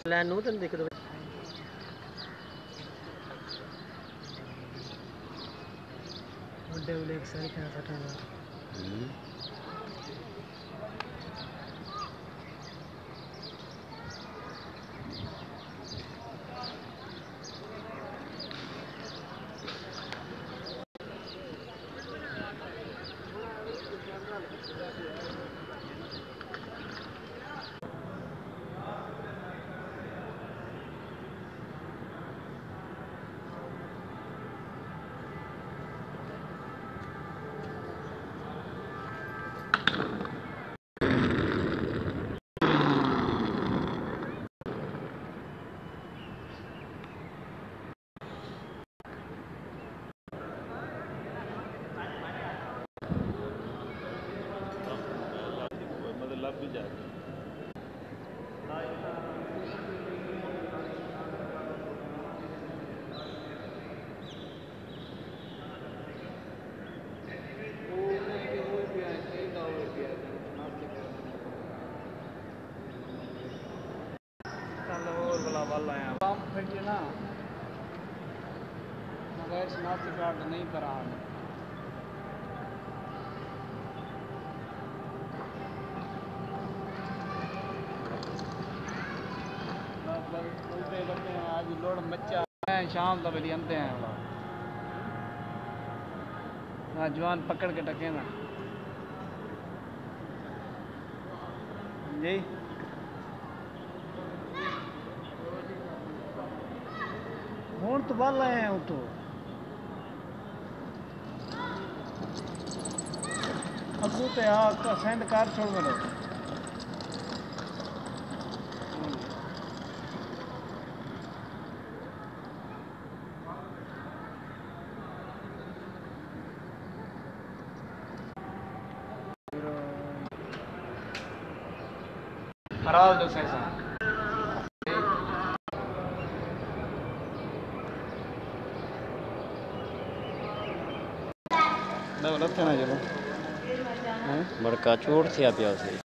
لینو تن دیکھ دو بڑے والے ایک ساری کھانا سٹھا گا لب بھی جاتی مگر شناختی کارڈ نہیں کرا آج لوڑ مچا شام تک بھی انتے ہیں جوان پکڑ کے ٹکے نا جی ہوں تو بال آئے ہیں تو ابو تے سینڈ کار چھوڑ ملو خراب جو سیسا بڑکا چوٹ تھیا پیا